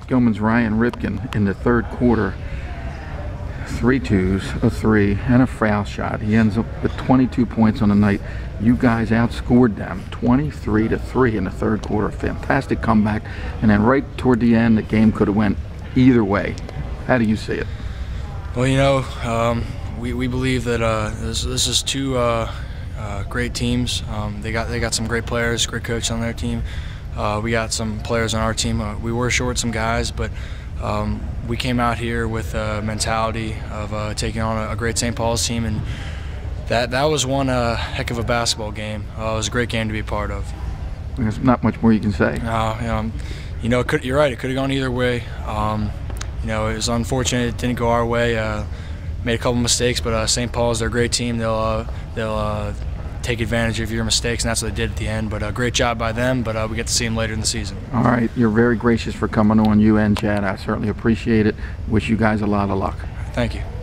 Gilman's Ryan Ripken in the third quarter. 3 twos, a 3, and a foul shot. He ends up with 22 points on the night. You guys outscored them 23-3 in the third quarter. Fantastic comeback. And then right toward the end, the game could have went either way. How do you see it? Well, you know, we believe that this is two great teams. They got some great players, great coach on their team. We got some players on our team. We were short some guys, but we came out here with a mentality of taking on a great St. Paul's team, and that was one heck of a basketball game. It was a great game to be a part of. There's not much more you can say. You know, you're right. It could have gone either way. You know, it was unfortunate it didn't go our way. Made a couple mistakes, but St. Paul's, they're a great team. They'll take advantage of your mistakes, and that's what they did at the end. But a great job by them, but we get to see them later in the season. All right, you're very gracious for coming on, you and Chad. I certainly appreciate it. Wish you guys a lot of luck. Thank you.